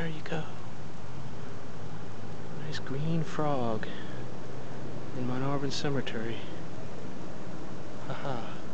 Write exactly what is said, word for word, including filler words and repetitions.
There you go. Nice green frog in Mount Auburn Cemetery. Haha.